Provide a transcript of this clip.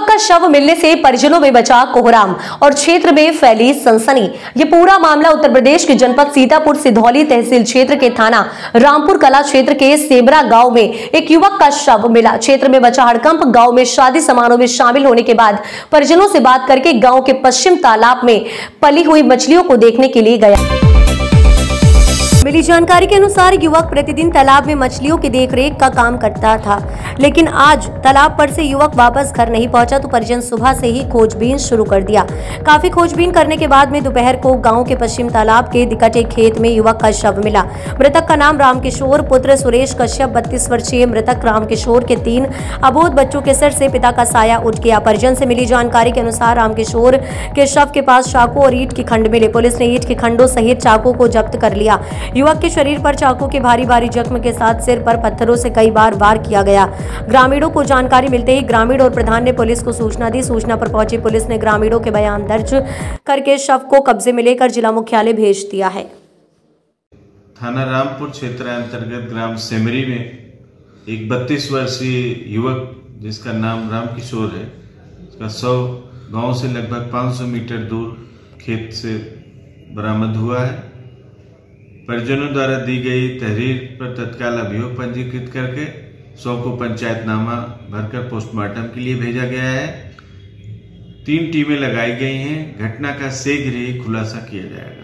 का शव मिलने से परिजनों में मचा कोहराम और क्षेत्र में फैली सनसनी। ये पूरा मामला उत्तर प्रदेश के जनपद सीतापुर सिधौली तहसील क्षेत्र के थाना रामपुर कला क्षेत्र के सेमरा गांव में एक युवक का शव मिला। क्षेत्र में मचा हड़कंप। गांव में शादी समारोह में शामिल होने के बाद परिजनों से बात करके गांव के पश्चिम तालाब में पली हुई मछलियों को देखने के लिए गया। मिली जानकारी के अनुसार युवक प्रतिदिन तालाब में मछलियों की देखरेख का काम करता था, लेकिन आज तालाब पर से युवक वापस घर नहीं पहुंचा तो परिजन सुबह से ही खोजबीन शुरू कर दिया। काफी खोजबीन करने के बाद में दोपहर को गांव के पश्चिम तालाब के निकट एक खेत में युवक का शव मिला। मृतक का नाम रामकिशोर पुत्र सुरेश कश्यप 32 वर्षीय। मृतक रामकिशोर के 3 अबोध बच्चों के सिर से पिता का साया उठ गया। परिजन से मिली जानकारी के अनुसार रामकिशोर के शव के पास चाकू और ईंट के खंड मिले। पुलिस ने ईंट के खंडों सहित चाकू को जब्त कर लिया। युवक के शरीर पर चाकू के भारी भारी जख्म के साथ सिर पर पत्थरों से कई बार वार किया गया। ग्रामीणों को जानकारी मिलते ही ग्रामीण और प्रधान ने पुलिस को सूचना दी। सूचना पर पहुंची पुलिस ने ग्रामीणों के बयान दर्ज करके शव को कब्जे में लेकर जिला मुख्यालय भेज दिया है। थाना रामपुर क्षेत्र अंतर्गत ग्राम सेमरी में एक 32 वर्षीय युवक जिसका नाम रामकिशोर है, उसका शव गांव से लगभग 500 मीटर दूर खेत से बरामद हुआ है। परिजनों द्वारा दी गई तहरीर पर तत्काल अभियोग पंजीकृत करके शव को पंचायतनामा भरकर पोस्टमार्टम के लिए भेजा गया है। 3 टीमें लगाई गई हैं। घटना का शीघ्र ही खुलासा किया जाएगा।